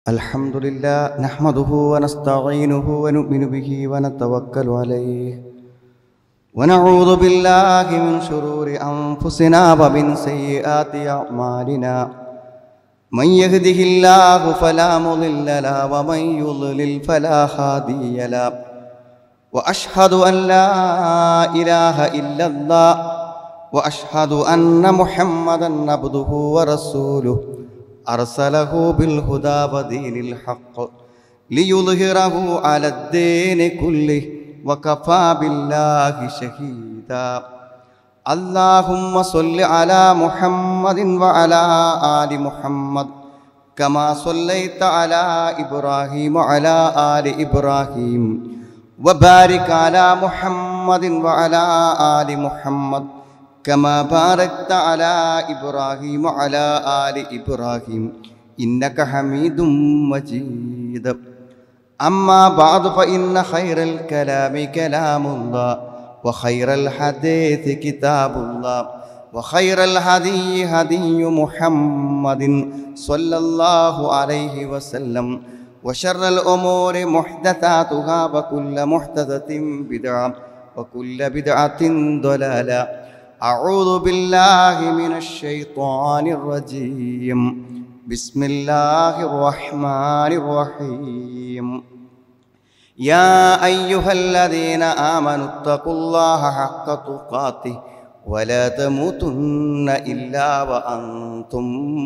الحمد لله نحمده ونستعينه ونؤمن به ونتوكل عليه ونعوذ بالله من شرور أنفسنا ومن سيئات أعمالنا من يهده الله فلا مضل له ومن يضلل فلا هادي له وأشهد أن لا إله إلا الله وأشهد أن محمدا عبده ورسوله أرسله بالهدى ودين الحق ليظهره على الدين كله وكفى بالله شهيدا اللهم صل على محمد وعلى آل محمد كما صليت على إبراهيم وعلى آل إبراهيم وبارك على محمد وعلى آل محمد كما باركت على إبراهيم وعلى آل إبراهيم إنك حميد مجيد أما بعد فإن خير الكلام كلام الله وخير الحديث كتاب الله وخير الهدي هدي محمد صلى الله عليه وسلم وشر الأمور محدثاتها وكل محدثة بدعة وكل بدعة ضلالة أعوذ بالله من الشيطان الرجيم بسم الله الرحمن الرحيم يا أيها الذين آمنوا اتقوا الله حق تقاته ولا تموتن إلا وأنتم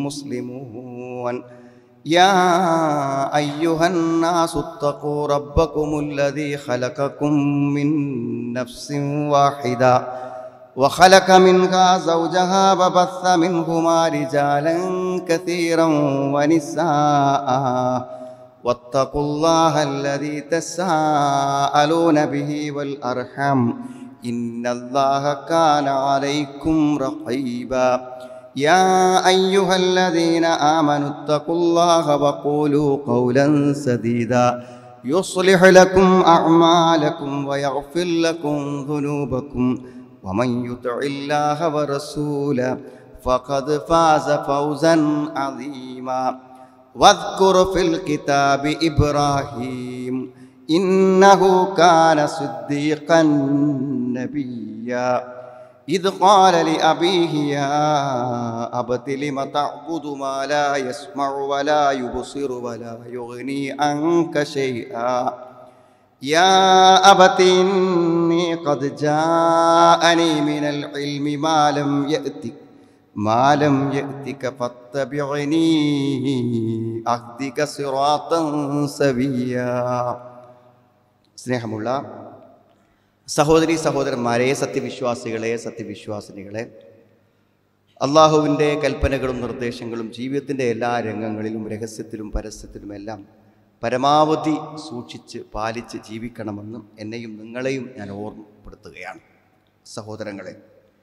مسلمون يا أيها الناس اتقوا ربكم الذي خلقكم من نفس واحدة وخلق منها زوجها وبث منهما رجالا كثيرا ونساء واتقوا الله الذي تساءلون به والأرحام إن الله كان عليكم رقيبا يا أيها الذين آمنوا اتقوا الله وقولوا قولا سديدا يصلح لكم أعمالكم ويغفر لكم ذنوبكم ومن يطع الله ورسوله فقد فاز فوزا عظيما واذكر في الكتاب إبراهيم إنه كان صديقا نبيا إذ قال لأبيه يا أبت لم تعبد ما لا يسمع ولا يبصر ولا يغني عنك شيئا يا أبت إني قد جاءني من العلم ما لم يأتك فاتبعني أهدك صراطا سويا സ്നേഹമുള്ള സഹോദരി സഹോദരന്മാരെ, സത്യവിശ്വാസികളെ, സത്യവിശ്വാസിനികളെ, അള്ളാഹുവിൻ്റെ കൽപ്പനകളും നിർദ്ദേശങ്ങളും ജീവിതത്തിൻ്റെ എല്ലാ രംഗങ്ങളിലും രഹസ്യത്തിലും പരസ്യത്തിലുമെല്ലാം പരമാവധി സൂക്ഷിച്ച് പാലിച്ച് ജീവിക്കണമെന്നും എന്നെയും നിങ്ങളെയും ഞാൻ ഓർമ്മപ്പെടുത്തുകയാണ്. സഹോദരങ്ങളെ,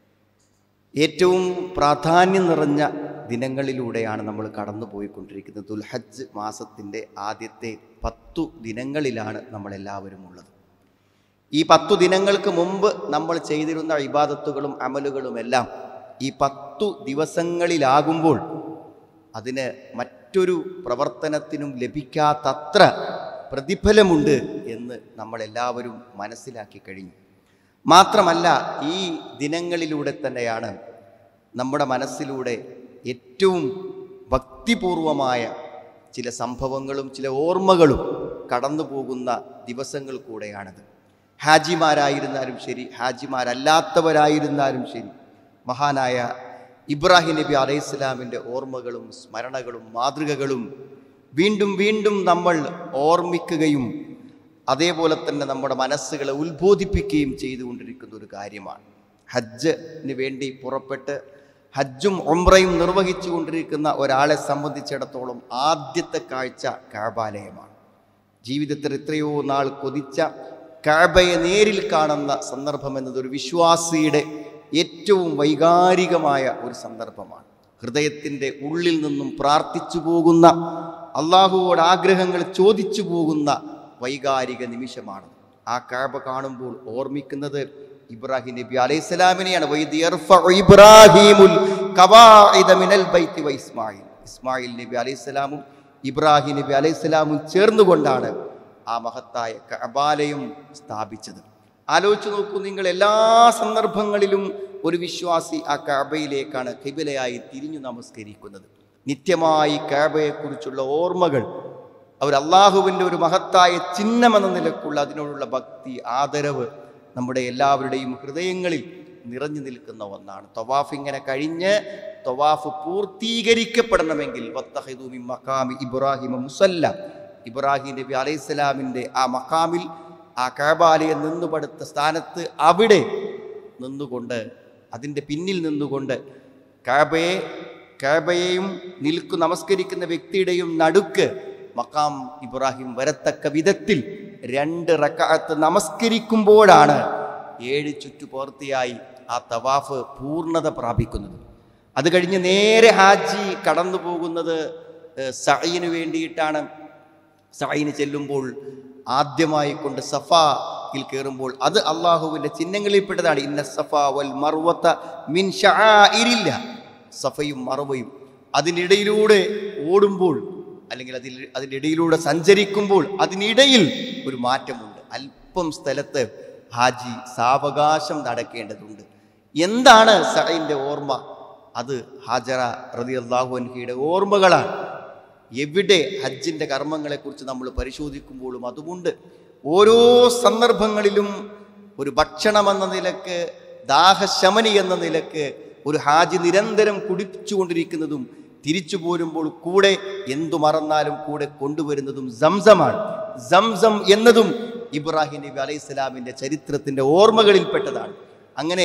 ഏറ്റവും പ്രാധാന്യം നിറഞ്ഞ ദിനങ്ങളിലൂടെയാണ് നമ്മൾ കടന്നു പോയിക്കൊണ്ടിരിക്കുന്നത്. ദുൽഹജ്ജ് മാസത്തിൻ്റെ ആദ്യത്തെ 10 ദിനങ്ങളിലാണ് നമ്മളെല്ലാവരും ഉള്ളത്. ഈ 10 ദിനങ്ങൾക്ക് മുമ്പ് നമ്മൾ ചെയ്തിരുന്ന ഇബാദത്തുകളും അമലുകളുമെല്ലാം ഈ 10 ദിവസങ്ങളിലാകുമ്പോൾ അതിന് മറ്റൊരു പ്രവർത്തനത്തിനും ലഭിക്കാത്തത്ര പ്രതിഫലമുണ്ട് എന്ന് നമ്മളെല്ലാവരും മനസ്സിലാക്കി കഴിഞ്ഞു. മാത്രമല്ല, ഈ ദിനങ്ങളിലൂടെ തന്നെയാണ് നമ്മുടെ മനസ്സിലൂടെ ഏറ്റവും ഭക്തിപൂർവമായ ചില സംഭവങ്ങളും ചില ഓർമ്മകളും കടന്നു പോകുന്ന ദിവസങ്ങൾ കൂടെയാണത്. ഹാജിമാരായിരുന്നാലും ശരി, ഹാജിമാരല്ലാത്തവരായിരുന്നാലും ശരി, മഹാനായ ഇബ്രാഹിം നബി അലൈഹിസ്സലാമിൻ്റെ ഓർമ്മകളും സ്മരണകളും മാതൃകകളും വീണ്ടും വീണ്ടും നമ്മൾ ഓർമ്മിക്കുകയും അതേപോലെ തന്നെ നമ്മുടെ മനസ്സുകളെ ഉത്ബോധിപ്പിക്കുകയും ചെയ്തുകൊണ്ടിരിക്കുന്ന ഒരു കാര്യമാണ്. ഹജ്ജിന് വേണ്ടി പുറപ്പെട്ട് ഹജ്ജും ഉംറയും നിർവഹിച്ചു കൊണ്ടിരിക്കുന്ന ഒരാളെ സംബന്ധിച്ചിടത്തോളം ആദ്യത്തെ കാഴ്ച കഅബാലയമാണ്. ജീവിതത്തിൽ എത്രയോ നാൾ കൊതിച്ച കഅബയെ നേരിൽ കാണുന്ന സന്ദർഭം എന്നത് ഒരു വിശ്വാസിയുടെ ഏറ്റവും വൈകാരികമായ ഒരു സന്ദർഭമാണ്. ഹൃദയത്തിൻ്റെ ഉള്ളിൽ നിന്നും പ്രാർത്ഥിച്ചു പോകുന്ന, അള്ളാഹുവോട് ആഗ്രഹങ്ങൾ ചോദിച്ചു പോകുന്ന വൈകാരിക നിമിഷമാണ്. ആ കഅബ കാണുമ്പോൾ ഓർമ്മിക്കുന്നത് ഇബ്രാഹിം നബി അലൈഹിസ്സലാമിനെയാണ്. ഇസ്മായിൽ നബി അലൈഹിസ്സലാമും ഇബ്രാഹിം നബി അലൈഹിസ്സലാമും ചേർന്നുകൊണ്ടാണ് ആ മഹത്തായ കഅബാലയം സ്ഥാപിച്ചത്. ആലോചിച്ച് നോക്കൂ നിങ്ങൾ, എല്ലാ സന്ദർഭങ്ങളിലും ഒരു വിശ്വാസി ആ കഅബയിലേക്കാണ് ഖിബലയായി തിരിഞ്ഞു നമസ്കരിക്കുന്നത്. നിത്യമായി കഅബയെക്കുറിച്ചുള്ള ഓർമ്മകൾ, അവർ അള്ളാഹുവിൻ്റെ ഒരു മഹത്തായ ചിഹ്നമെന്ന നിലക്കുള്ള അതിനോടുള്ള ഭക്തി, ആദരവ് നമ്മുടെ എല്ലാവരുടെയും ഹൃദയങ്ങളിൽ നിറഞ്ഞു നിൽക്കുന്ന ഒന്നാണ്. തവാഫ് ഇങ്ങനെ കഴിഞ്ഞ് തവാഫ് പൂർത്തീകരിക്കപ്പെടണമെങ്കിൽ വത്തഖിദു മിൻ മഖാമി ഇബ്രാഹിമ മുസല്ല, ഇബ്രാഹിം നബി അലൈഹിസ്സലാമിൻ്റെ ആ മഖാമിൽ, ആ കഅബാലയം നിന്നുപടുത്ത സ്ഥാനത്ത് അവിടെ നിന്നുകൊണ്ട്, അതിൻ്റെ പിന്നിൽ നിന്നുകൊണ്ട് കഅബയെയും നമസ്കരിക്കുന്ന വ്യക്തിയുടെയും നടുക്ക് മഖാം ഇബ്രാഹിം വരത്തക്ക വിധത്തിൽ 2 റക്അത്ത് നമസ്കരിക്കുമ്പോഴാണ് 7 ചുറ്റു പൂർത്തിയായി ആ തവാഫ് പൂർണ്ണത പ്രാപിക്കുന്നത്. അത് കഴിഞ്ഞ് നേരെ ഹാജി കടന്നു പോകുന്നത് സഅയിന് വേണ്ടിയിട്ടാണ്. സഅയിന് ചെല്ലുമ്പോൾ ആദ്യമായി കൊണ്ട് സഫയിൽ കയറുമ്പോൾ അത് അള്ളാഹുവിൻ്റെ ചിഹ്നങ്ങളിൽപ്പെട്ടതാണ്. ഇന്ന സഫ വൽ മർവത മിൻ ശആഇരില്ല. സഫയും മർവയും അതിനിടയിലൂടെ ഓടുമ്പോൾ അല്ലെങ്കിൽ അതിൻ്റെ ഇടയിലൂടെ സഞ്ചരിക്കുമ്പോൾ അതിനിടയിൽ ഒരു മാറ്റമുണ്ട്. അല്പം സ്ഥലത്ത് ഹാജി സാവകാശം നടക്കേണ്ടതുണ്ട്. എന്താണ് സഅയിൻ്റെ ഓർമ്മ? അത് ഹാജറ റളിയല്ലാഹു അൻഹയുടെ ഓർമ്മകളാണ്. എവിടെ ഹജ്ജിൻ്റെ കർമ്മങ്ങളെക്കുറിച്ച് നമ്മൾ പരിശോധിക്കുമ്പോഴും അതുമുണ്ട്. ഓരോ സന്ദർഭങ്ങളിലും ഒരു ഭക്ഷണമെന്ന നിലക്ക്, ദാഹശമനി എന്ന നിലക്ക് ഒരു ഹാജി നിരന്തരം കുടിച്ചുകൊണ്ടിരിക്കുന്നതും തിരിച്ചു പോരുമ്പോൾ കൂടെ എന്തു മറന്നാലും കൂടെ കൊണ്ടുവരുന്നതും സംസമാണ്. സംസം എന്നതും ഇബ്രാഹിം നബി അലൈഹിസ്സലാമിൻ്റെ ചരിത്രത്തിൻ്റെ ഓർമ്മകളിൽപ്പെട്ടതാണ്. അങ്ങനെ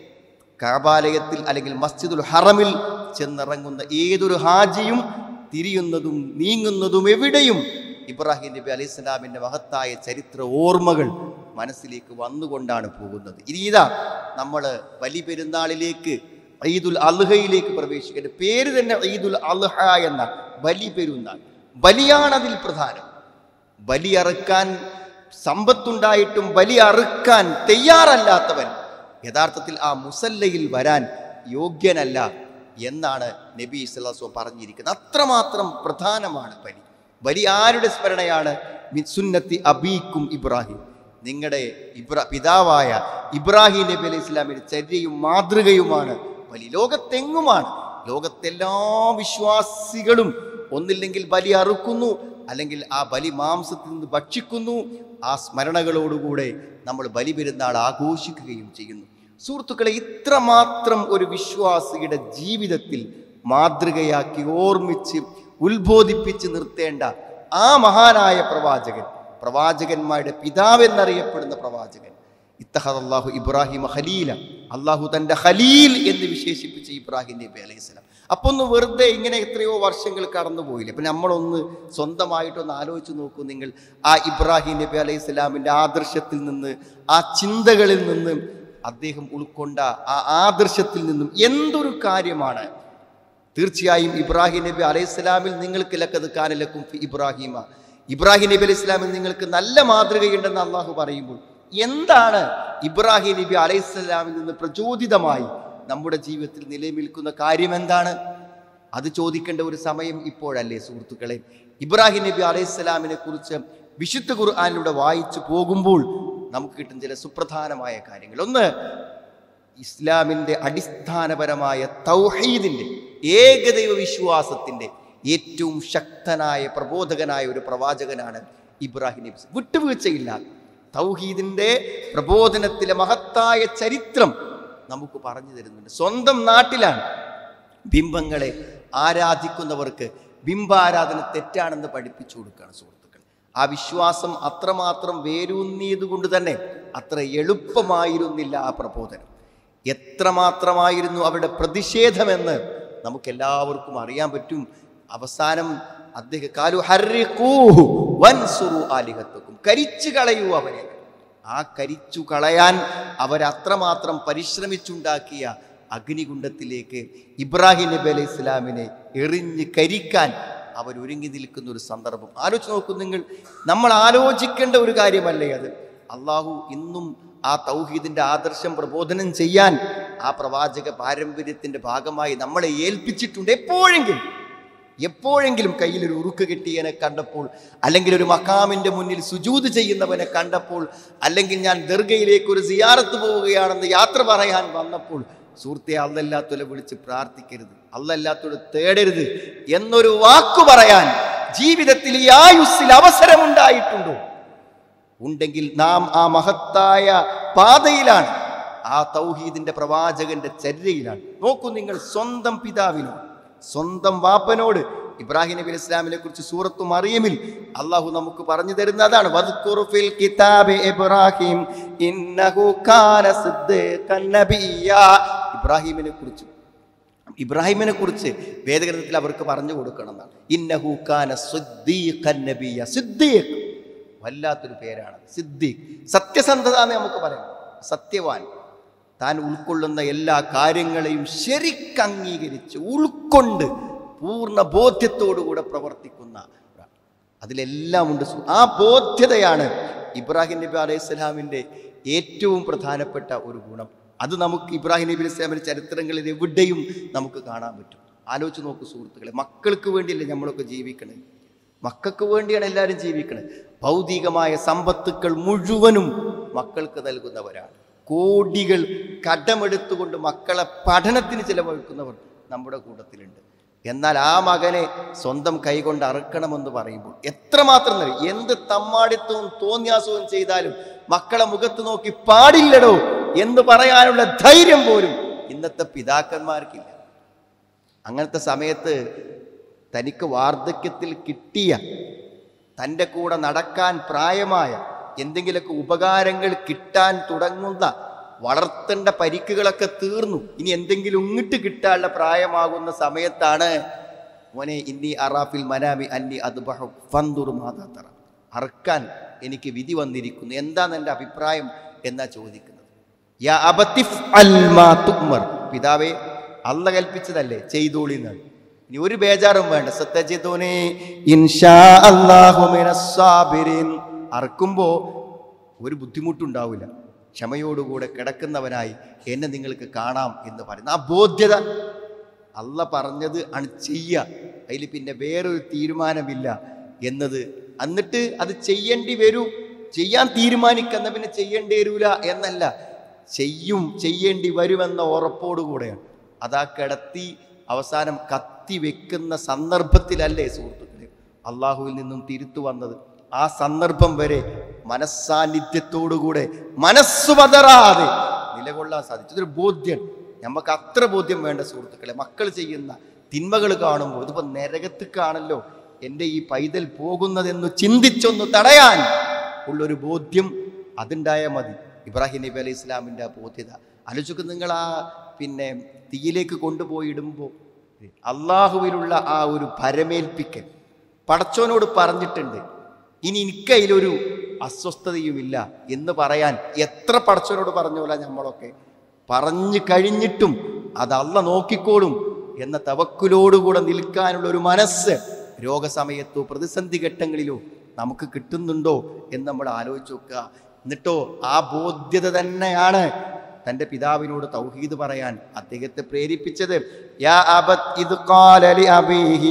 കഅബാലയത്തിൽ അല്ലെങ്കിൽ മസ്ജിദുൽ ഹറമിൽ ചെന്നിറങ്ങുന്ന ഏതൊരു ഹാജിയും തിരിയുന്നതും നീങ്ങുന്നതും എവിടെയും ഇബ്രാഹിം നബി അലൈഹിസ്സലാമിൻ്റെ മഹത്തായ ചരിത്ര ഓർമ്മകൾ മനസ്സിലേക്ക് വന്നുകൊണ്ടാണ് പോകുന്നത്. ഇനി ഇതാ നമ്മൾ ബലി പെരുന്നാളിലേക്ക്, ഈദുൽ അൽഹയിലേക്ക് പ്രവേശിക്കേണ്ട പേര് തന്നെ ഈദുൽ അൽഹ എന്ന ബലി പെരുന്നാൾ. ബലിയാണ് അതിൽ പ്രധാനം. ബലി അറുക്കാൻ സമ്പത്തുണ്ടായിട്ടും ബലി അറുക്കാൻ തയ്യാറല്ലാത്തവൻ യഥാർത്ഥത്തിൽ ആ മുസല്ലയിൽ വരാൻ യോഗ്യനല്ല എന്നാണ് നബി സല്ലല്ലാഹു അലൈഹി വസല്ലം പറഞ്ഞിരിക്കുന്നത്. അത്രമാത്രം പ്രധാനമാണ് ബലി. ബലി ആരുടെ സ്മരണയാണ്? മിൻ സുന്നത്തി അബീക്കും ഇബ്രാഹിം, നിങ്ങളുടെ പിതാവായ ഇബ്രാഹിം നബി അലൈഹി ഇസ്ലാമിൻ്റെ ചര്യയും മാതൃകയുമാണ് ബലി. ലോകത്തെങ്ങുമാണ്, ലോകത്തെല്ലാ വിശ്വാസികളും ഒന്നില്ലെങ്കിൽ ബലി അറുക്കുന്നു, അല്ലെങ്കിൽ ആ ബലി മാംസത്തിൽ നിന്ന് ഭക്ഷിക്കുന്നു. ആ സ്മരണകളോടുകൂടെ നമ്മൾ ബലി പെരുന്നാൾ ആഘോഷിക്കുകയും ചെയ്യുന്നു. സുഹൃത്തുക്കളെ, ഇത്രമാത്രം ഒരു വിശ്വാസിയുടെ ജീവിതത്തിൽ മാതൃകയാക്കി ഓർമ്മിച്ച് ഉത്ബോധിപ്പിച്ച് നിർത്തേണ്ട ആ മഹാനായ പ്രവാചകൻ, പ്രവാചകന്മാരുടെ പിതാവെന്നറിയപ്പെടുന്ന പ്രവാചകൻ, ഇത്തഖദല്ലാഹു ഇബ്രാഹിമ ഖലീല, അള്ളാഹു തൻ്റെ ഖലീൽ എന്ന് വിശേഷിപ്പിച്ച ഇബ്രാഹിം നബി അലൈഹിസ്സലാം. അപ്പോൾ ഒന്ന് വെറുതെ ഇങ്ങനെ എത്രയോ വർഷങ്ങൾ കടന്നുപോയില്ലേ? അപ്പം നമ്മളൊന്ന് സ്വന്തമായിട്ടൊന്ന് ആലോചിച്ച് നോക്കൂ നിങ്ങൾ. ആ ഇബ്രാഹിം നബി അലൈഹിസ്സലാമിൻ്റെ ആദർശത്തിൽ നിന്ന്, ആ ചിന്തകളിൽ നിന്ന്, അദ്ദേഹം ഉൾക്കൊണ്ട ആ ആദർശത്തിൽ നിന്നും എന്തൊരു കാര്യമാണ്. തീർച്ചയായും ഇബ്രാഹിം നബി അലൈഹിസ്സലാമിൽ നിങ്ങൾക്ക് ലഖദ് കാന ലക്കും ഫി ഇബ്രാഹിമ, ഇബ്രാഹിം നബി അലൈഹി സ്വലാമിൽ നിങ്ങൾക്ക് നല്ല മാതൃകയുണ്ടെന്ന് അള്ളാഹു പറയുമ്പോൾ എന്താണ് ഇബ്രാഹിം നബി അലൈഹിസ്സലാമിൽ നിന്ന് പ്രചോദിതമായി നമ്മുടെ ജീവിതത്തിൽ നിലനിൽക്കുന്ന കാര്യം എന്താണ്? അത് ചോദിക്കേണ്ട ഒരു സമയം ഇപ്പോഴല്ലേ സുഹൃത്തുക്കളെ? ഇബ്രാഹിം നബി അലൈഹിസ്സലാമിനെ കുറിച്ച് വിശുദ്ധ ഖുർആനിലൂടെ വായിച്ചു പോകുമ്പോൾ നമുക്ക് കിട്ടുന്ന ചില സുപ്രധാനമായ കാര്യങ്ങൾ. ഒന്ന്, ഇസ്ലാമിൻ്റെ അടിസ്ഥാനപരമായ തൗഹീദിൻ്റെ, ഏകദൈവ വിശ്വാസത്തിൻ്റെ ഏറ്റവും ശക്തനായ പ്രബോധകനായ ഒരു പ്രവാചകനാണ് ഇബ്രാഹിം നബി. വിട്ടുവീഴ്ചയില്ലാതെ തൗഹീദിൻ്റെ പ്രബോധനത്തിലെ മഹത്തായ ചരിത്രം നമുക്ക് പറഞ്ഞു തരുന്നുണ്ട്. സ്വന്തം നാട്ടിലാണ് ബിംബങ്ങളെ ആരാധിക്കുന്നവർക്ക് ബിംബാരാധന തെറ്റാണെന്ന് പഠിപ്പിച്ചു കൊടുക്കുകയാണ് സുഹൃത്തുക്കൾ. ആ വിശ്വാസം അത്രമാത്രം വേരൂന്നിയത് കൊണ്ട് തന്നെ അത്ര എളുപ്പമായിരുന്നില്ല ആ പ്രബോധനം. എത്രമാത്രമായിരുന്നു അവരുടെ പ്രതിഷേധമെന്ന് നമുക്കെല്ലാവർക്കും അറിയാൻ പറ്റും. അവസാനം അദ്ദേഹം കാലു ഹർരിഖൂഹു വൻസുറു ആലിഹത്തക്കും, കരിച്ചു കളയൂ അവനെ. ആ കരിച്ചു കളയാൻ അവരത്രമാത്രം പരിശ്രമിച്ചുണ്ടാക്കിയ അഗ്നികുണ്ഡത്തിലേക്ക് ഇബ്രാഹിം നബി അലൈഹി ഇസ്ലാമിനെ എറിഞ്ഞ് കരിക്കാൻ അവരൊരുങ്ങി നിൽക്കുന്ന ഒരു സന്ദർഭം ആലോചിച്ച് നോക്കൂ നിങ്ങൾ. നമ്മൾ ആലോചിക്കേണ്ട ഒരു കാര്യമല്ലേ അത്? അള്ളാഹു ഇന്നും ആ തൗഹീദിൻ്റെ ആദർശം പ്രബോധനം ചെയ്യാൻ ആ പ്രവാചക പാരമ്പര്യത്തിൻ്റെ ഭാഗമായി നമ്മളെ ഏൽപ്പിച്ചിട്ടുണ്ട്. എപ്പോഴെങ്കിലും എപ്പോഴെങ്കിലും കയ്യിലൊരു ഉറുക്ക് കിട്ടിയവനെ കണ്ടപ്പോൾ, അല്ലെങ്കിൽ ഒരു മഖാമിൻ്റെ മുന്നിൽ സുജൂദ് ചെയ്യുന്നവനെ കണ്ടപ്പോൾ, അല്ലെങ്കിൽ ഞാൻ ദർഗയിലേക്ക് ഒരു സിയാറത്ത് പോവുകയാണെന്ന് യാത്ര പറയാൻ വന്നപ്പോൾ, സുഹൃത്തെ അല്ലല്ലാത്തോലെ വിളിച്ച് പ്രാർത്ഥിക്കരുത്, അല്ലല്ലാത്തോട് തേടരുത് എന്നൊരു വാക്കു പറയാൻ ജീവിതത്തിൽ ഈ ആയുസ്സിൽ അവസരമുണ്ടായിട്ടുണ്ടോ? ഉണ്ടെങ്കിൽ നാം ആ മഹത്തായ പാതയിലാണ്, ആ തൗഹീദിന്റെ പ്രവാചകന്റെ ചര്യയിലാണ്. നോക്കൂ നിങ്ങൾ, സ്വന്തം പിതാവിനോട്, സ്വന്തം വാപ്പനോട് ഇബ്രാഹിം നബി ഇസ്ലാമിനെ കുറിച്ച് സൂറത്തു മറിയമിൽ അള്ളാഹു നമുക്ക് പറഞ്ഞു തരുന്നതാണ്. വദ്കുർ ഫിൽ കിതാബി ഇബ്രാഹിം ഇന്നഹു കാന സിദ്ദീഖൻ നബിയ്യ. ഇബ്രാഹിമിനെ കുറിച്ച് വേദഗ്രന്ഥത്തിൽ അവർക്ക് പറഞ്ഞു കൊടുക്കണം എന്നാണ്. ഇന്നഹു കാന സിദ്ദീഖൻ നബിയ്യ. സിദ്ദീഖ് വല്ലാത്തൊരു പേരാണ്. സിദ്ദീഖ് സത്യസന്ധത എന്ന് നമുക്ക് പറയാം. സത്യവാൻ, താൻ ഉൾക്കൊള്ളുന്ന എല്ലാ കാര്യങ്ങളെയും ശരിക്കംഗീകരിച്ച് ഉൾക്കൊണ്ട് പൂർണ്ണ ബോധ്യത്തോടുകൂടെ പ്രവർത്തിക്കുന്ന, അതിലെല്ലാം ഉണ്ട്. ആ ബോധ്യതയാണ് ഇബ്രാഹിം നബി അലൈഹി സ്വലാമിൻ്റെ ഏറ്റവും പ്രധാനപ്പെട്ട ഒരു ഗുണം. അത് നമുക്ക് ഇബ്രാഹിം നബി അലൈഹി സ്വലാമിൻ്റെ ചരിത്രങ്ങളിൽ എവിടെയും നമുക്ക് കാണാൻ പറ്റും. ആലോചിച്ച് നോക്കൂ സുഹൃത്തുക്കളെ, മക്കൾക്ക് വേണ്ടിയല്ലേ നമ്മളൊക്കെ ജീവിക്കണേ? മക്കൾക്ക് വേണ്ടിയാണ് എല്ലാവരും ജീവിക്കണത്. ഭൗതികമായ സമ്പത്തുക്കൾ മുഴുവനും മക്കൾക്ക് നൽകുന്നവരാണ്. കോടികൾ കടമെടുത്തുകൊണ്ട് മക്കളെ പഠനത്തിന് ചിലവഴിക്കുന്നവർ നമ്മുടെ കൂട്ടത്തിലുണ്ട്. എന്നാൽ ആ മകനെ സ്വന്തം കൈകൊണ്ട് അറുക്കണമെന്ന് പറയുമ്പോൾ എത്രമാത്രം എന്ത് തമ്മാടിത്തവും തോന്നിയാസവും ചെയ്താലും മക്കളെ മുഖത്ത് നോക്കി പാടില്ലടോ എന്ന് പറയാനുള്ള ധൈര്യം പോലും ഇന്നത്തെ പിതാക്കന്മാർക്കില്ല. അങ്ങനത്തെ സമയത്ത് തനിക്ക് വാർദ്ധക്യത്തിൽ കിട്ടിയ, തൻ്റെ കൂടെ നടക്കാൻ പ്രായമായ, എന്തെങ്കിലുമൊക്കെ ഉപകാരങ്ങൾ കിട്ടാൻ തുടങ്ങുന്ന, വളർത്തേണ്ട പരിക്കുകളൊക്കെ തീർന്നു, ഇനി എന്തെങ്കിലും ഇങ്ങിട്ട് കിട്ടാനുള്ള പ്രായമാകുന്ന സമയത്താണ് മോനെ ഇന്നി അറാഫിൽ മനാമി അന്നി അദ്ബഹു ഫൻദുർ മാദാ തറ, അറുക്കാൻ എനിക്ക് വിധി വന്നിരിക്കുന്നു, എന്താണ് എൻ്റെ അഭിപ്രായം എന്നാ ചോദിക്കുന്നത്. യാ അബതിഫ് അൽ മാ തുമർ, പിതാവേ അല്ല കൽപ്പിച്ചതല്ലേ ചെയ്തോളി എന്നാണ്. ഇനി ഒരു ബേജാറും വേണ്ട. സത്തജിദുനി ഇൻഷാ അല്ലാഹു മിനസ് സാബിരീൻ. അറക്കുമ്പോൾ ഒരു ബുദ്ധിമുട്ടുണ്ടാവില്ല, ക്ഷമയോടുകൂടെ കിടക്കുന്നവനായി എന്നെ നിങ്ങൾക്ക് കാണാം എന്ന് പറയുന്ന ആ ബോധ്യത. അല്ല പറഞ്ഞത് ആണ് ചെയ്യുക, അതിൽ പിന്നെ വേറൊരു തീരുമാനമില്ല എന്നത്. എന്നിട്ട് അത് ചെയ്യേണ്ടി വരും, ചെയ്യാൻ തീരുമാനിക്കുന്ന പിന്നെ ചെയ്യേണ്ടി വരൂല എന്നല്ല, ചെയ്യേണ്ടി വരുമെന്ന ഉറപ്പോടുകൂടെയാണ്. അതാ കിടത്തി അവസാനം കത്തി വെക്കുന്ന സന്ദർഭത്തിലല്ലേ സുഹൃത്തുക്കളെ അള്ളാഹുവിൽ നിന്നും തിരുത്തു വന്നത്. ആ സന്ദർഭം വരെ മനസ്സാന്നിധ്യത്തോടുകൂടെ മനസ്സ് പതറാതെ നിലകൊള്ളാൻ സാധിച്ചു. ഇതൊരു ബോധ്യം, നമുക്ക് അത്ര ബോധ്യം വേണ്ട സുഹൃത്തുക്കളെ. മക്കൾ ചെയ്യുന്ന തിന്മകൾ കാണുമ്പോൾ ഇതിപ്പോൾ നരകത്തേക്കാണല്ലോ എൻ്റെ ഈ പൈതൽ പോകുന്നതെന്ന് ചിന്തിച്ചൊന്ന് തടയാൻ ഉള്ളൊരു ബോധ്യം അതുണ്ടായാൽ മതി. ഇബ്രാഹിം നബി അലൈഹി ഇസ്ലാമിൻ്റെ ആ ബോധ്യത ആലോചിക്കുക നിങ്ങൾ. ആ പിന്നെ തീയിലേക്ക് കൊണ്ടുപോയിടുമ്പോൾ അള്ളാഹുവിലുള്ള ആ ഒരു ഭരമേൽപ്പിക്കൽ, പടച്ചോനോട് പറഞ്ഞിട്ടുണ്ട് ഇനി എനിക്കതിലൊരു അസ്വസ്ഥതയുമില്ല എന്ന് പറയാൻ. എത്ര പടച്ചോനോട് പറഞ്ഞോല നമ്മളൊക്കെ പറഞ്ഞു കഴിഞ്ഞിട്ടും അത് അള്ള നോക്കിക്കോളും എന്ന തവക്കുലോടുകൂടെ നിൽക്കാനുള്ള ഒരു മനസ്സ് രോഗസമയത്തോ പ്രതിസന്ധി ഘട്ടങ്ങളിലോ നമുക്ക് കിട്ടുന്നുണ്ടോ എന്ന് നമ്മൾ ആലോചിച്ച് നോക്കുക. എന്നിട്ടോ ആ ബോധ്യത തന്നെയാണ് തൻ്റെ പിതാവിനോട് തൗഹീദ് പറയാൻ അദ്ദേഹത്തെ പ്രേരിപ്പിച്ചത്. യാ അബത് ഇദ് ഖാല ലി അബീഹി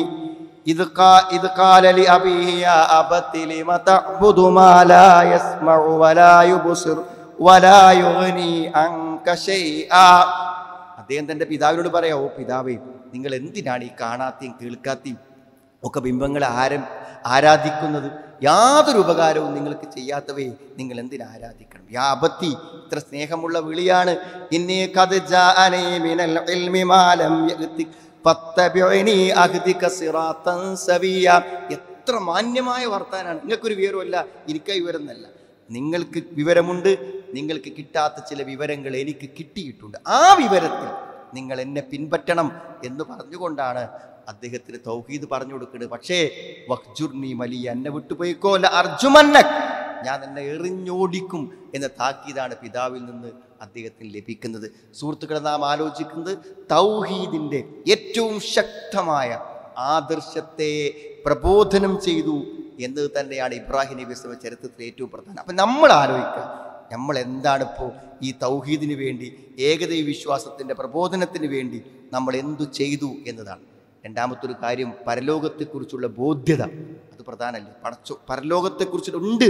ഇദ് ഖാല ലി അബീഹി യാ അബതി ലിമ തഅബുദു മാ ലാ യസ്മഉ വലാ യുബ്സിർ വലാ യുഗ്നി അൻക ശൈആ. അദ്ദേഹം തൻ്റെ പിതാവിനോട് പറയാ, ഓ പിതാവേ, നിങ്ങൾ എന്തിനാണ് ഈ കാണാത്തയും കേൾക്കാത്തയും ഒക്കെ ബിംബങ്ങളെ ആരാധിക്കുന്നത്? യാതൊരു ഉപകാരവും നിങ്ങൾക്ക് ചെയ്യാത്തവയെ നിങ്ങൾ എന്തിനാ ആരാധിക്കണം? യാ അബത്തി, ഇത്ര സ്നേഹമുള്ള വിളിയാണ്. ഇന്നീ ഖദ് ജാഅനീ മിനൽ ഇൽമി മാ ലം യഅതിക് ഫത്തബിഉനി അഹ്ദിക സിറാത്തൻ സവിയ. എത്ര മാന്യമായ വർത്താനാണ്. നിങ്ങൾക്കൊരു വിവരമല്ല, എനിക്ക് വിവരമൊന്നല്ല. നിങ്ങൾക്ക് വിവരമുണ്ട്, നിങ്ങൾക്ക് കിട്ടാത്ത ചില വിവരങ്ങൾ എനിക്ക് കിട്ടിയിട്ടുണ്ട്. ആ വിവരത്തിൽ നിങ്ങൾ എന്നെ പിൻപറ്റണം എന്ന് പറഞ്ഞുകൊണ്ടാണ് അദ്ദേഹത്തിന് തൗഹീദ് പറഞ്ഞു കൊടുക്കുന്നത്. പക്ഷേ വഖ്ജുർനി മലിയ, എന്നെ വിട്ടുപോയിക്കോ, അല്ല അർജുമന്നക്, ഞാൻ എന്നെ എറിഞ്ഞോടിക്കും എന്ന താക്കീതാണ് പിതാവിൽ നിന്ന് അദ്ദേഹത്തിന് ലഭിക്കുന്നത്. സുഹൃത്തുക്കളെ, നാം ആലോചിക്കുന്നത് തൗഹീദിൻ്റെ ഏറ്റവും ശക്തമായ ആദർശത്തെ പ്രബോധനം ചെയ്തു എന്നത് തന്നെയാണ് ഇബ്രാഹിം നബി സ്വലം ചരിത്രത്തിൽ ഏറ്റവും പ്രധാനം. അപ്പം നമ്മൾ ആലോചിക്കുക, നമ്മൾ എന്താണിപ്പോൾ ഈ തൗഹീദിന് വേണ്ടി, ഏകദൈവ വിശ്വാസത്തിൻ്റെ പ്രബോധനത്തിന് വേണ്ടി നമ്മൾ എന്തു ചെയ്തു എന്നതാണ്. രണ്ടാമത്തൊരു കാര്യം പരലോകത്തെക്കുറിച്ചുള്ള ബോധ്യത. അത് പ്രധാനമല്ലേ? പരലോകത്തെക്കുറിച്ചുണ്ട്,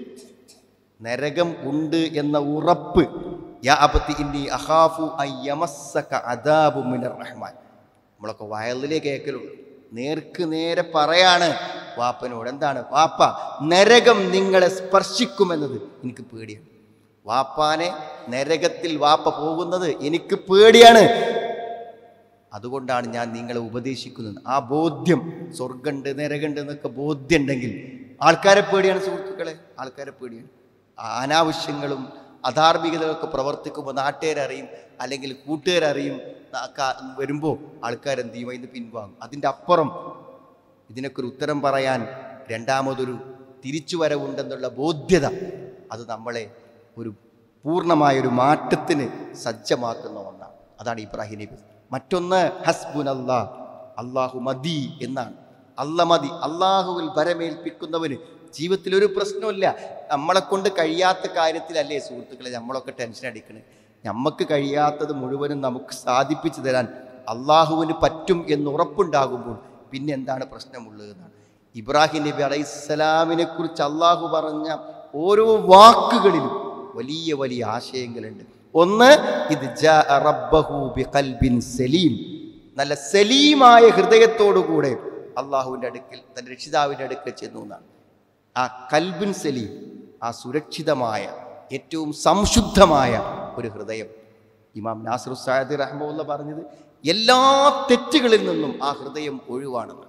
നരകം ഉണ്ട് എന്ന ഉറപ്പ്. യാ അബതി ഇന്നി അഖാഫു അൻ യമസ്സക അദാബു മിനർ റഹ്മാൻ. നമ്മളൊക്കെ വയലിലേ കേൾക്കലുള്ളൂ. നേർക്ക് നേരെ പറയാണ് വാപ്പനോട്, എന്താണ് വാപ്പ, നരകം നിങ്ങളെ സ്പർശിക്കുമെന്നത് എനിക്ക് പേടിയാണ്. വാപ്പാനെ നരകത്തിൽ വാപ്പ പോകുന്നത് എനിക്ക് പേടിയാണ്. അതുകൊണ്ടാണ് ഞാൻ നിങ്ങളെ ഉപദേശിക്കുന്നത്. ആ ബോധ്യം, സ്വർഗമുണ്ട് നരകമുണ്ട് എന്നൊക്കെ ബോധ്യം ഉണ്ടെങ്കിൽ ആൾക്കാരെ പേടിയാണ് സുഹൃത്തുക്കളെ, ആൾക്കാരെ പേടിയാണ്. അനാവശ്യങ്ങളും അധാർമികതകളൊക്കെ പ്രവർത്തിക്കുമ്പോൾ നാട്ടുകാരറിയും, അല്ലെങ്കിൽ കൂട്ടുകാരറിയും. വരുമ്പോൾ ആൾക്കാരെന്ത് ചെയ്യും? അതിന് പിൻവാങ്ങും. അതിൻ്റെ അപ്പുറം ഇതിനൊക്കെ ഒരു ഉത്തരം പറയാൻ രണ്ടാമതൊരു തിരിച്ചുവരവുണ്ടെന്നുള്ള ബോധ്യത, അത് നമ്മളെ ഒരു പൂർണ്ണമായൊരു മാറ്റത്തിന് സജ്ജമാക്കുന്ന ഒന്നാണ്. അതാണ് ഇബ്രാഹിം നബി. മറ്റൊന്ന് ഹസ്ബുനല്ലാ, അള്ളാഹു മതി എന്നാണ്. അല്ല മതി. അള്ളാഹുവിൽ ഭരമേൽപ്പിക്കുന്നവന് ജീവിതത്തിൽ ഒരു പ്രശ്നമില്ല. നമ്മളെ കൊണ്ട് കഴിയാത്ത കാര്യത്തിലല്ലേ സുഹൃത്തുക്കളെ നമ്മളൊക്കെ ടെൻഷൻ അടിക്കണേ? നമുക്ക് കഴിയാത്തത് മുഴുവനും നമുക്ക് സാധിപ്പിച്ചു തരാൻ അള്ളാഹുവിന് പറ്റും എന്ന് ഉറപ്പുണ്ടാകുമ്പോൾ പിന്നെ എന്താണ് പ്രശ്നമുള്ളതെന്നാണ്. ഇബ്രാഹിം നബി അലൈഹിസ്സലാമിനെ കുറിച്ച് അള്ളാഹു പറഞ്ഞ ഓരോ വാക്കുകളിലും വലിയ വലിയ ആശയങ്ങളുണ്ട്. ഒന്ന്, ഇത് ജാഅ റബ്ബഹു ബിഖൽബിൻ സലീം, നല്ല സലീമായ ഹൃദയത്തോടുകൂടെ അള്ളാഹുവിൻ്റെ അടുക്കൽ, തൻ്റെ രക്ഷിതാവിൻ്റെ അടുക്കൽ ചെന്നു എന്നാണ്. ആ കൽബിൻ സലീം, ആ സുരക്ഷിതമായ ഏറ്റവും സംശുദ്ധമായ ഒരു ഹൃദയം. ഇമാം നാസിറു സഅദി റഹ്മത്തുള്ളാഹി പറഞ്ഞത് എല്ലാ തെറ്റുകളിൽ നിന്നും ആ ഹൃദയം ഒഴിവാണെന്ന്.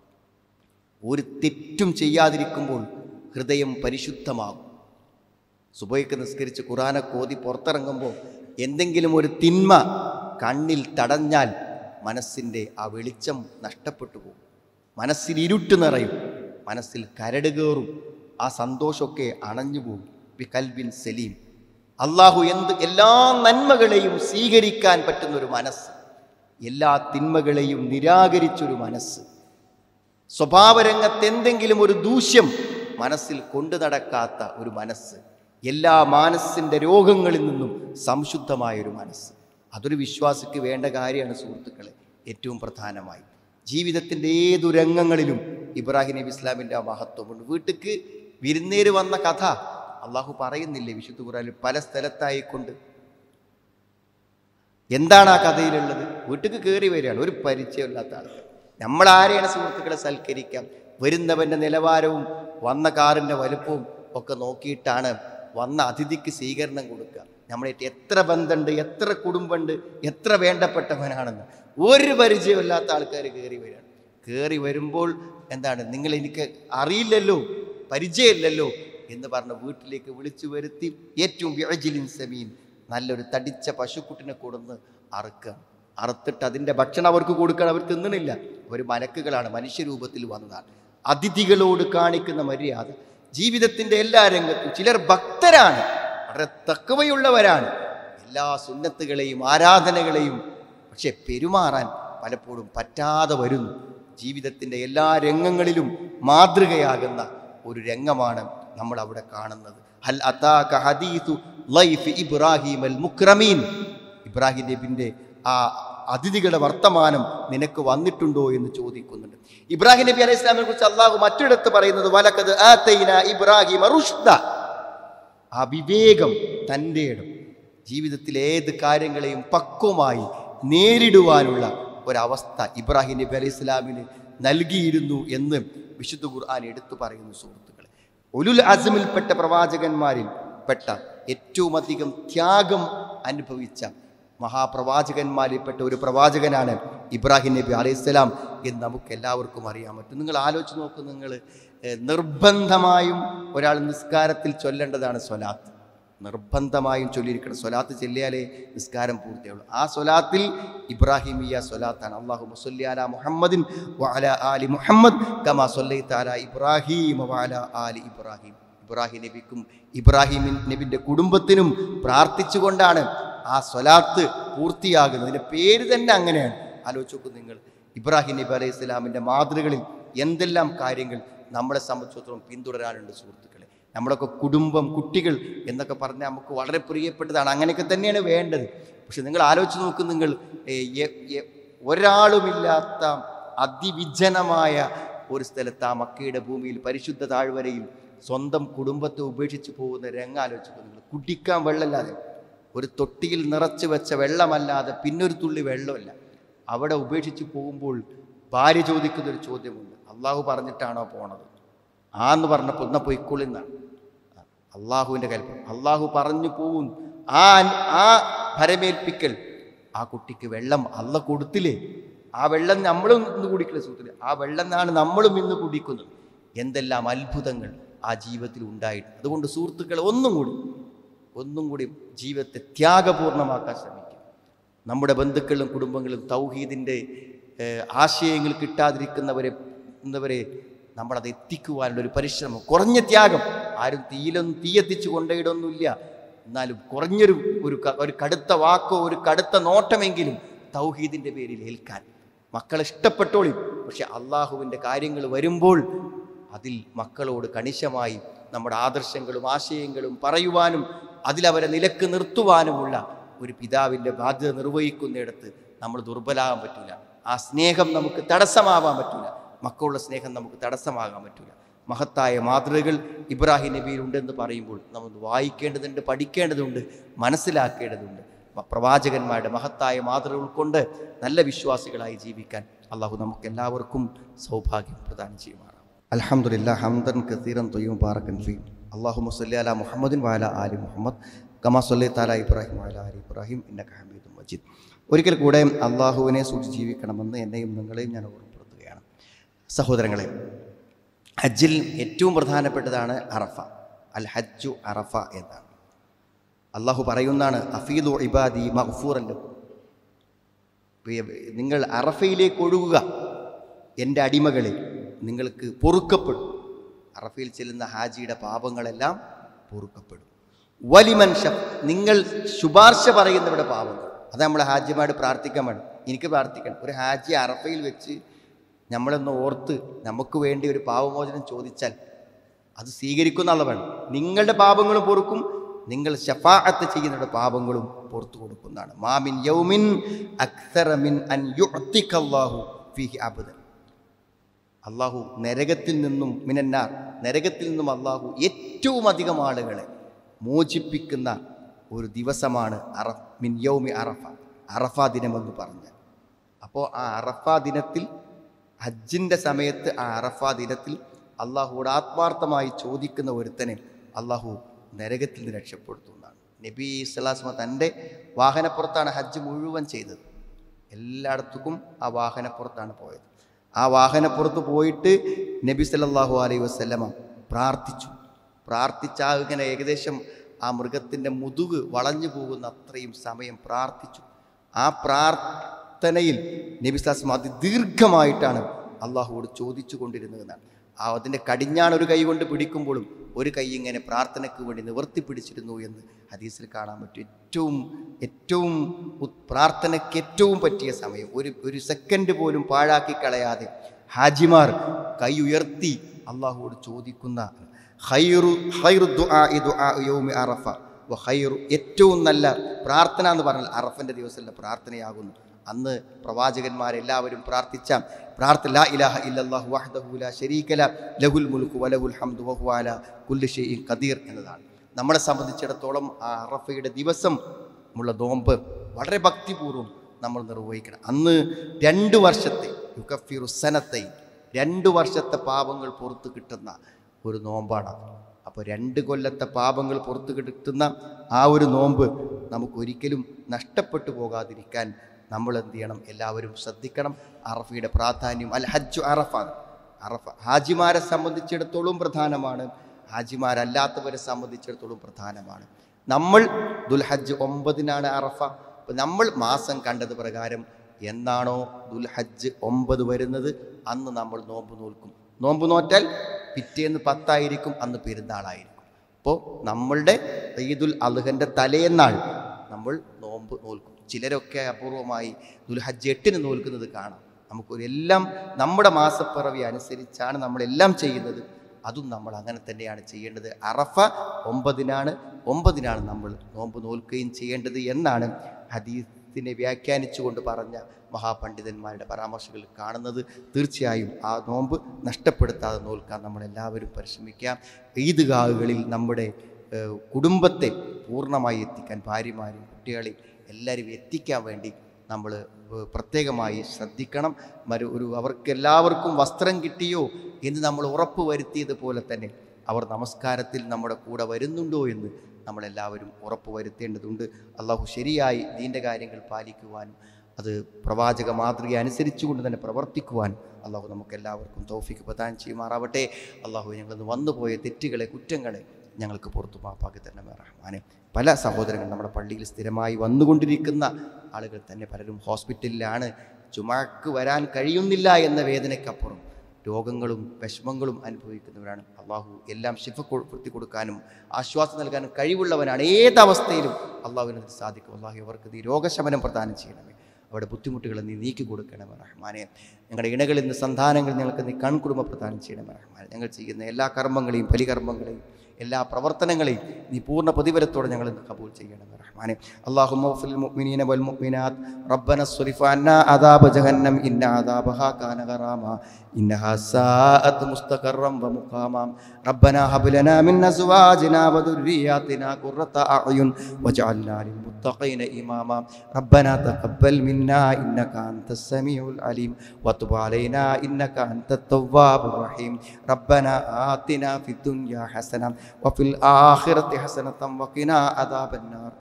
ഒരു തെറ്റും ചെയ്യാതിരിക്കുമ്പോൾ ഹൃദയം പരിശുദ്ധമാകും. സുബഹിക്ക് നിസ്കരിച്ച് ഖുർആനൊക്കെ ഓതി പുറത്തിറങ്ങുമ്പോൾ എന്തെങ്കിലും ഒരു തിന്മ കണ്ണിൽ തടഞ്ഞാൽ മനസ്സിൻ്റെ ആ വെളിച്ചം നഷ്ടപ്പെട്ടു പോകും. മനസ്സിൽ ഇരുട്ട് നിറയും, മനസ്സിൽ കരട് കയറും, ആ സന്തോഷമൊക്കെ അണഞ്ഞു പോകും. ബി കൽബിൻ സലീം, അള്ളാഹു എല്ലാ നന്മകളെയും സ്വീകരിക്കാൻ പറ്റുന്നൊരു മനസ്സ്, എല്ലാ തിന്മകളെയും നിരാകരിച്ചൊരു മനസ്സ്, സ്വഭാവരംഗത്ത് എന്തെങ്കിലും ഒരു ദൂഷ്യം മനസ്സിൽ കൊണ്ടു നടക്കാത്ത ഒരു മനസ്സ്, എല്ലാ മനസ്സിൻ്റെ രോഗങ്ങളിൽ നിന്നും സംശുദ്ധമായൊരു മനസ്സ്. അതൊരു വിശ്വാസിക്ക് വേണ്ട കാര്യമാണ് സുഹൃത്തുക്കളെ. ഏറ്റവും പ്രധാനമായി ജീവിതത്തിൻ്റെ ഏതു രംഗങ്ങളിലും ഇബ്രാഹിം നബി ഇസ്ലാമിൻ്റെ ആ മഹത്വമുണ്ട്. വീട്ടിക്ക് വിരുന്നേര് വന്ന കഥ അള്ളാഹു പറയുന്നില്ലേ വിശുദ്ധ ഖുർആനിൽ പല സ്ഥലത്തായിക്കൊണ്ട്? എന്താണ് ആ കഥയിലുള്ളത്? വീട്ടിക്ക് കയറി വരികയാണ് ഒരു പരിചയമില്ലാത്ത ആൾക്കാർ. നമ്മളാരെയാണ് സുഹൃത്തുക്കളെ സൽക്കരിക്കാം? വരുന്നവൻ്റെ നിലവാരവും വന്ന കാറിൻ്റെ വലുപ്പവും ഒക്കെ നോക്കിയിട്ടാണ് വന്ന അതിഥിക്ക് സ്വീകരണം കൊടുക്കുക. നമ്മളായിട്ട് എത്ര ബന്ധമുണ്ട്, എത്ര കുടുംബമുണ്ട്, എത്ര വേണ്ടപ്പെട്ടവനാണെന്ന് ഒരു പരിചയമില്ലാത്ത ആൾക്കാർ കയറി വരികയാണ്. കയറി വരുമ്പോൾ എന്താണ്, നിങ്ങൾ എനിക്ക് അറിയില്ലല്ലോ, പരിചയമില്ലല്ലോ എന്ന് പറഞ്ഞ് വീട്ടിലേക്ക് വിളിച്ചു വരുത്തി ഏറ്റവും വിഅജിലിൻ സമീൻ, നല്ലൊരു തടിച്ച പശുക്കുട്ടിനെ കൊടുന്ന് അറുക്കുക. അറുത്തിട്ട് അതിൻ്റെ ഭക്ഷണം അവർക്ക് കൊടുക്കാൻ അവർ തിന്നണില്ല. അവർ മലക്കുകളാണ്, മനുഷ്യരൂപത്തിൽ വന്നതാണ്. അതിഥികളോട് കാണിക്കുന്ന മര്യാദ ജീവിതത്തിൻ്റെ എല്ലാ രംഗത്തും. ചിലർ ഭക്തരാണ്, വളരെ തഖ്വയുള്ളവരാണ്, എല്ലാ സുന്നത്തുകളെയും ആരാധനകളെയും പക്ഷെ പെരുമാറാൻ പലപ്പോഴും പറ്റാതെ വരുന്നു. ജീവിതത്തിൻ്റെ എല്ലാ രംഗങ്ങളിലും മാതൃകയാകുന്ന ഒരു രംഗമാണ് നമ്മൾ അവിടെ കാണുന്നത്. ഹൽ അതാക ഹദീസു ലൈഫി ഇബ്രാഹിം അൽ മുക്രമീൻ, ഇബ്രാഹിം നബിൻ്റെ ആ അതിഥികളുടെ വർത്തമാനം നിനക്ക് വന്നിട്ടുണ്ടോ എന്ന് ചോദിക്കുന്നുണ്ട്. ഇബ്രാഹിം നബി അലൈഹി സ്വലാമിനെ കുറിച്ച് അള്ളാഹു മറ്റൊരിടത്ത് പറയുന്നത് വലഖദ് ആതൈനാ ഇബ്രാഹിമ റുഷ്ദ, ആ വിവേകം, തൻ്റെ ഇടം, ജീവിതത്തിലെ ഏത് കാര്യങ്ങളെയും പക്വമായി നേരിടുവാനുള്ള ഒരവസ്ഥ ഇബ്രാഹിം നബി അലൈഹി സ്വലാമിന് നൽകിയിരുന്നു എന്ന് വിശുദ്ധ ഖുർആൻ എടുത്തു പറയുന്നു. സുഹൃത്തുക്കളെ, ഉലുൽ അസ്മിൽപ്പെട്ട പ്രവാചകന്മാരിൽ പെട്ട ഏറ്റവും അധികം ത്യാഗം അനുഭവിച്ച മഹാപ്രവാചകന്മാരിൽപ്പെട്ട ഒരു പ്രവാചകനാണ് ഇബ്രാഹിം നബി അലൈഹിസ്സലാം എന്ന് നമുക്ക് എല്ലാവർക്കും അറിയാൻ പറ്റും. നിങ്ങൾ ആലോചിച്ച് നോക്കൂ, നിങ്ങൾ നിർബന്ധമായും ഒരാൾ നിസ്കാരത്തിൽ ചൊല്ലേണ്ടതാണ് സ്വലാത്ത്. നിർബന്ധമായും ചൊല്ലിയിരിക്കണം. സ്വലാത്ത് ചൊല്ലിയാലേ നിസ്കാരം പൂർത്തിയാവുള്ളൂ. ആ സ്വലാത്തിൽ ഇബ്രാഹിമിയ സ്വലാത്താണ്. അല്ലാഹുമ്മ സ്വല്ലി അലാ മുഹമ്മദിൻ വഅലാ ആലി മുഹമ്മദ് കമാ സ്വല്ലൈത അലാ ഇബ്രാഹീം വഅലാ ആലി ഇബ്രാഹീം. ഇബ്രാഹിം നബിക്കും ഇബ്രാഹിം നബിൻ്റെ കുടുംബത്തിനും പ്രാർത്ഥിച്ചുകൊണ്ടാണ് ആ സ്വലാത്ത് പൂർത്തിയാകുന്നത്. അതിൻ്റെ പേര് തന്നെ അങ്ങനെയാണ്. ആലോചിച്ച് നോക്കൂ നിങ്ങൾ, ഇബ്രാഹിം നബി അലൈഹി സ്വലാമിൻ്റെ മാതൃകളിൽ എന്തെല്ലാം കാര്യങ്ങൾ നമ്മളെ സംബന്ധിച്ചിടത്തോളം പിന്തുടരാനുണ്ട് സുഹൃത്തുക്കളെ. നമ്മളൊക്കെ കുടുംബം, കുട്ടികൾ എന്നൊക്കെ പറഞ്ഞാൽ നമുക്ക് വളരെ പ്രിയപ്പെട്ടതാണ്. അങ്ങനെയൊക്കെ തന്നെയാണ് വേണ്ടത്. പക്ഷെ നിങ്ങൾ ആലോചിച്ച് നോക്കും, നിങ്ങൾ ഒരാളുമില്ലാത്ത അതിവിജനമായ ഒരു സ്ഥലത്ത്, ആ മക്കയുടെ ഭൂമിയിൽ, പരിശുദ്ധ താഴ്വരയിൽ സ്വന്തം കുടുംബത്തെ ഉപേക്ഷിച്ച് പോകുന്ന രംഗാലോചിച്ചു. നിങ്ങൾ കുടിക്കാൻ വെള്ളമില്ലാതെ, ഒരു തൊട്ടിയിൽ നിറച്ച് വെച്ച വെള്ളമല്ലാതെ പിന്നൊരു തുള്ളി വെള്ളമില്ല. അവിടെ ഉപേക്ഷിച്ച് പോകുമ്പോൾ ഭാര്യ ചോദിക്കുന്നൊരു ചോദ്യമുണ്ട്, അള്ളാഹു പറഞ്ഞിട്ടാണോ പോണത്? ആന്ന് പറഞ്ഞപ്പോൾ എന്നാൽ പൊയ്ക്കൊള്ളുന്നാണ് അള്ളാഹുവിൻ്റെ കൽപ്പന. അള്ളാഹു പറഞ്ഞു പോവും. ആ ഭരമേൽപ്പിക്കൽ, ആ കുട്ടിക്ക് വെള്ളം അള്ള കൊടുത്തില്ലേ, ആ വെള്ളം നമ്മളും ഇന്ന് കുടിക്കില്ല സുഹൃത്തില്ലേ, ആ വെള്ളം ആണ് നമ്മളും ഇന്ന് കുടിക്കുന്നത്. എന്തെല്ലാം അത്ഭുതങ്ങൾ ആ ജീവിതത്തിൽ ഉണ്ടായിട്ടുണ്ട്. അതുകൊണ്ട് സുഹൃത്തുക്കളെ ഒന്നും കൂടി ജീവിതത്തെ ത്യാഗപൂർണ്ണമാക്കാൻ ശ്രമിക്കും. നമ്മുടെ ബന്ധുക്കളും കുടുംബങ്ങളും തൗഹീദിൻ്റെ ആശയങ്ങൾ കിട്ടാതിരിക്കുന്നവരെ നമ്മളത് എത്തിക്കുവാനുള്ളൊരു പരിശ്രമം, കുറഞ്ഞ ത്യാഗം. ആരും തീയെത്തിച്ച് കൊണ്ടുപോയിടൊന്നുമില്ല. എന്നാലും കുറഞ്ഞൊരു ഒരു കടുത്ത വാക്കോ ഒരു കടുത്ത നോട്ടമെങ്കിലും തൗഹീദിൻ്റെ പേരിൽ ഏൽക്കാൻ മക്കളെ ഇഷ്ടപ്പെട്ടോളി. പക്ഷെ അള്ളാഹുവിൻ്റെ കാര്യങ്ങൾ വരുമ്പോൾ അതിൽ മക്കളോട് കണിശമായി നമ്മുടെ ആദർശങ്ങളും ആശയങ്ങളും പറയുവാനും അതിലവരെ നിലക്ക് നിർത്തുവാനുമുള്ള ഒരു പിതാവിൻ്റെ ബാധ്യത നിർവഹിക്കുന്നിടത്ത് നമ്മൾ ദുർബലാകാൻ പറ്റില്ല. ആ സ്നേഹം നമുക്ക് തടസ്സമാവാൻ പറ്റില്ല. മക്കളുടെ സ്നേഹം നമുക്ക് തടസ്സമാകാൻ പറ്റില്ല. മഹത്തായ മാതൃകകൾ ഇബ്രാഹിം നബിയിലുണ്ടെന്ന് പറയുമ്പോൾ നമ്മൾ വായിക്കേണ്ടതുണ്ട്, പഠിക്കേണ്ടതുണ്ട്, മനസ്സിലാക്കേണ്ടതുണ്ട്. പ്രവാചകന്മാരുടെ മഹത്തായ മാതൃക ഉൾക്കൊണ്ട് നല്ല വിശ്വാസികളായി ജീവിക്കാൻ അള്ളാഹു നമുക്ക് എല്ലാവർക്കും സൗഭാഗ്യം പ്രദാനം ചെയ്യുമാറാം. അൽഹംദുലില്ലാഹ് ഹംദൻ കസീറൻ ത്വയ്യിബൻ ബാറകൻ ഫീ. അല്ലാഹുമ്മ സ്വല്ലി അലാ മുഹമ്മദിൻ വഅലാ ആലി മുഹമ്മദ് കമാ സ്വല്ലൈത അലാ ഇബ്രാഹിം വഅലാ ആലി ഇബ്രാഹിം ഇന്നക ഹമീദും മജീദ്. ഒരിക്കൽ കൂടെ അള്ളാഹുവിനെ സൂക്ഷിച്ച് ജീവിക്കണമെന്ന് എന്നെയും നിങ്ങളെയും ഞാൻ ഓർമ്മപ്പെടുത്തുകയാണ്. സഹോദരങ്ങളെ, ഹജ്ജിൽ ഏറ്റവും പ്രധാനപ്പെട്ടതാണ് അറഫ. അൽ ഹജ്ജു അറഫ എന്നാണ്. അള്ളാഹു പറയുന്നതാണ്, അഫീദു ഇബാദി മഗ്ഫൂറൻ ലക്കും. നിങ്ങൾ അറഫയിലേക്ക് ഒഴുകുക, എൻ്റെ അടിമകളെ, നിങ്ങൾക്ക് പൊറുക്കപ്പെടും. അറഫയിൽ ചെല്ലുന്ന ഹാജിയുടെ പാപങ്ങളെല്ലാം പൊറുക്കപ്പെടും. വലിമൻ നിങ്ങൾ ശുപാർശ പറയുന്നവരുടെ പാപങ്ങൾ. അത് നമ്മളെ ഹാജിമാരോട് പ്രാർത്ഥിക്കാൻ വേണം. എനിക്ക് പ്രാർത്ഥിക്കണം, ഒരു ഹാജി അറഫയിൽ വെച്ച് നമ്മളൊന്ന് ഓർത്ത് നമുക്ക് വേണ്ടി ഒരു പാപമോചനം ചോദിച്ചാൽ അത് സ്വീകരിക്കുന്ന ആൾ വേണം. നിങ്ങളുടെ പാപങ്ങളും പൊറുക്കും, നിങ്ങൾ ശഫാഅത്ത് ചെയ്യുന്നവരുടെ പാപങ്ങളും പുറത്തു കൊടുക്കുന്നതാണ്. മാമിൻ യൗമിൻ അക്സറ മിൻ അൻ യുഅ്തികല്ലാഹു ഫീഹി അബ്ദൻ. അള്ളാഹു നരകത്തിൽ നിന്നും മിനന്നാർ, നരകത്തിൽ നിന്നും അള്ളാഹു ഏറ്റവും അധികം ആളുകളെ മോചിപ്പിക്കുന്ന ഒരു ദിവസമാണ് മിൻ യൗമി അറഫ, അറഫ ദിനമെന്ന് പറഞ്ഞാൽ. അപ്പോൾ ആ അറഫ ദിനത്തിൽ, ഹജ്ജിൻ്റെ സമയത്ത്, ആ അറഫ ദിനത്തിൽ അള്ളാഹുവോട് ആത്മാർത്ഥമായി ചോദിക്കുന്ന ഒരുത്തനെ അള്ളാഹു നരകത്തിൽ നിന്ന് രക്ഷപ്പെടുത്തുന്നതാണ്. നബി സ്വല്ലല്ലാഹു അലൈഹി വസല്ലം തൻ്റെ വാഹനപ്പുറത്താണ് ഹജ്ജ് മുഴുവൻ ചെയ്തത്. എല്ലായിടത്തും ആ വാഹനപ്പുറത്താണ് പോയത്. ആ വാഹനപ്പുറത്ത് പോയിട്ട് നബി സല്ലല്ലാഹു അലൈഹി വസല്ലമ പ്രാർത്ഥിച്ചാ ഇങ്ങനെ ഏകദേശം ആ മൃഗത്തിൻ്റെ മുതുക് വളഞ്ഞു പോകുന്ന അത്രയും സമയം പ്രാർത്ഥിച്ചു. ആ പ്രാർത്ഥനയിൽ നബി സല്ലല്ലാഹു അലൈഹി വസല്ലം അതിദീർഘമായിട്ടാണ് അള്ളാഹുവോട് ചോദിച്ചു കൊണ്ടിരുന്നതെന്നാണ്. അതിൻ്റെ കടിഞ്ഞാണൊരു കൈ കൊണ്ട് പിടിക്കുമ്പോഴും ഒരു കൈ ഇങ്ങനെ പ്രാർത്ഥനയ്ക്ക് വേണ്ടി നിവർത്തി പിടിച്ചിരുന്നു എന്ന് ഹദീസിൽ കാണാൻ പറ്റും. ഏറ്റവും പ്രാർത്ഥനയ്ക്ക് ഏറ്റവും പറ്റിയ സമയം, ഒരു സെക്കൻഡ് പോലും പാഴാക്കി കളയാതെ ഹാജിമാർ കൈ ഉയർത്തി അള്ളാഹുവോട് ചോദിക്കുന്ന ഏറ്റവും നല്ല പ്രാർത്ഥന എന്ന് പറഞ്ഞാൽ അറഫൻ്റെ ദിവസമുള്ള പ്രാർത്ഥനയാകുന്നു. അന്ന് പ്രവാചകന്മാരെല്ലാവരും പ്രാർത്ഥിച്ച പ്രാർത്ഥന ലാ ഇലാഹ ഇല്ലല്ലാഹു വഹ്ദഹു ലാ ശരീക ലഹുൽ മുൽക്കു വലഹുൽ ഹംദു വഹുവ അലാ കുല്ലി ഷൈഇൻ ഖദീർ എന്നതാണ്. നമ്മളെ സംബന്ധിച്ചിടത്തോളം ആ അറഫയുടെ ദിവസം ഉള്ള നോമ്പ് വളരെ ഭക്തിപൂർവ്വം നമ്മൾ നിർവഹിക്കണം. അന്ന് 2 വർഷത്തെ യുകഫിറു സനത്തൈൻ, 2 വർഷത്തെ പാപങ്ങൾ പുറത്ത് കിട്ടുന്ന ഒരു നോമ്പാണ്. അപ്പോൾ 2 കൊല്ലത്തെ പാപങ്ങൾ പുറത്ത് കിട്ടുന്ന ആ ഒരു നോമ്പ് നമുക്കൊരിക്കലും നഷ്ടപ്പെട്ടു പോകാതിരിക്കാൻ നമ്മൾ എന്ത് ചെയ്യണം? എല്ലാവരും ശ്രദ്ധിക്കണം. അറഫയുടെ പ്രാധാന്യം, അൽ ഹജ്ജു അറഫ ഹാജിമാരെ സംബന്ധിച്ചിടത്തോളം പ്രധാനമാണ്, ഹാജിമാരല്ലാത്തവരെ സംബന്ധിച്ചിടത്തോളം പ്രധാനമാണ്. നമ്മൾ ദുൽഹജ്ജ് 9-നാണ് അറഫ. അപ്പം നമ്മൾ മാസം കണ്ടത് പ്രകാരം എന്നാണോ ദുൽഹജ്ജ് 9 വരുന്നത് അന്ന് നമ്മൾ നോമ്പ് നോൽക്കും. നോമ്പ് നോറ്റാൽ പിറ്റേന്ന് 10 ആയിരിക്കും, അന്ന് പെരുന്നാളായിരിക്കും. അപ്പോൾ നമ്മളുടെ ഈദുൽ അദ്ഹൻ്റെ തലേന്നാൾ നമ്മൾ നോമ്പ് നോൽക്കും. ചിലരൊക്കെ അപൂർവമായി ദുൽഹജ്ജ് 8-ന് നോൽക്കുന്നത് കാണാം. നമുക്കൊരെല്ലാം നമ്മുടെ മാസപ്പിറവി അനുസരിച്ചാണ് നമ്മളെല്ലാം ചെയ്യുന്നത്. അതും നമ്മൾ അങ്ങനെ തന്നെയാണ് ചെയ്യേണ്ടത്. അറഫ 9-നാണ് നമ്മൾ നോമ്പ് നോൽക്കുകയും ചെയ്യേണ്ടത് എന്നാണ് ഹദീസിനെ വ്യാഖ്യാനിച്ചുകൊണ്ട് പറഞ്ഞ മഹാപണ്ഡിതന്മാരുടെ പരാമർശങ്ങൾ കാണുന്നത്. തീർച്ചയായും ആ നോമ്പ് നഷ്ടപ്പെടുത്താതെ നോൽക്കാൻ നമ്മളെല്ലാവരും പരിശ്രമിക്കാം. ഈദ്ഗാഹുകളിൽ നമ്മുടെ കുടുംബത്തെ പൂർണ്ണമായി എത്തിക്കാൻ, ഭാര്യമാരെയും കുട്ടികളെയും എല്ലാവരും എത്തിക്കാൻ വേണ്ടി നമ്മൾ പ്രത്യേകമായി ശ്രദ്ധിക്കണം. അവർക്കെല്ലാവർക്കും വസ്ത്രം കിട്ടിയോ എന്ന് നമ്മൾ ഉറപ്പ് വരുത്തിയതുപോലെ തന്നെ അവർ നമസ്കാരത്തിൽ നമ്മുടെ കൂടെ വരുന്നുണ്ടോ എന്ന് നമ്മളെല്ലാവരും ഉറപ്പ് വരുത്തേണ്ടതുണ്ട്. അള്ളാഹു ശരിയായി ദീൻ്റെ കാര്യങ്ങൾ പാലിക്കുവാനും അത് പ്രവാചക മാതൃക അനുസരിച്ചുകൊണ്ട് തന്നെ പ്രവർത്തിക്കുവാനും അള്ളാഹു നമുക്കെല്ലാവർക്കും തൗഫീഖ് പ്രദാനം ചെയ്യുമാറാവട്ടെ. അള്ളാഹു ഞങ്ങളിന്ന് വന്നുപോയ തെറ്റുകളെ, കുറ്റങ്ങളെ ഞങ്ങൾക്ക് പുറത്തു മാപ്പാക്കി തരണമേ റഹ്മാനെ. പല സഹോദരങ്ങൾ നമ്മുടെ പള്ളിയിൽ സ്ഥിരമായി വന്നുകൊണ്ടിരിക്കുന്ന ആളുകൾ തന്നെ പലരും ഹോസ്പിറ്റലിലാണ്. ജുമാക്ക് വരാൻ കഴിയുന്നില്ല എന്ന വേദനയ്ക്കപ്പുറം രോഗങ്ങളും വിഷമങ്ങളും അനുഭവിക്കുന്നവരാണ്. അള്ളാഹു എല്ലാം ശിഫ കൊടുക്കാനും ആശ്വാസം നൽകാനും കഴിവുള്ളവനാണ്. ഏതവസ്ഥയിലും അള്ളാഹുവിന് സാധിക്കും. അള്ളാഹു അവർക്ക് നീ രോഗശമനം പ്രദാനം ചെയ്യണമേ. അവരുടെ ബുദ്ധിമുട്ടുകൾ നീ നീക്കി കൊടുക്കണമേ റഹ്മാനെ. ഞങ്ങളുടെ ഇണകളിൽ നിന്ന് സന്താനങ്ങൾ ഞങ്ങൾക്ക് നീ കൺകുടുംബ പ്രദാനം ചെയ്യണമേ റഹ്മാനെ. ഞങ്ങൾ ചെയ്യുന്ന എല്ലാ കർമ്മങ്ങളെയും പരികർമ്മങ്ങളെയും എല്ലാ പ്രവർത്തനങ്ങളെയും നീ പൂർണ്ണ പ്രതിഫലത്തോടെ ഞങ്ങൾ കബൂൽ ചെയ്യണമേ റഹ്മാനെ. അല്ലാഹുമ്മ ഗ്ഫിർ ലിൽ മുഅ്മിനീന വൽ മുഅ്മിനാത്ത് റബ്ബനാ സ്രിഫ് അന്നാ അദാബ ജഹന്നം ഇന്ന അദാബഹാ കാന ഗറാമ ഇന്നഹാ സാഅത് മുസ്തഖറൻ വ മുഖാമ റബ്ബനാ ഹബ് ലനാ മിൻ അസ്വാജിനാ വ ദുർരിയ്യാതിനാ ഖുർറത അഅ്യുൻ വജഅൽനാ ലിൽ മുത്തഖീന ഇമാമ റബ്ബനാ തഖബ്ബൽ മിന്നാ ഇന്നക അൻതസ് സമീഉൽ അലീം വതുബ് അലൈനാ ഇന്നക അൻതത് തവ്വാബുർ റഹീം റബ്ബനാ ആതിനാ ഫിദ് ദുനിയാ ഹസന വഫിൽ ആഖിറതി ഹസനതൻ വഖിനാ അദാബന്നാർ.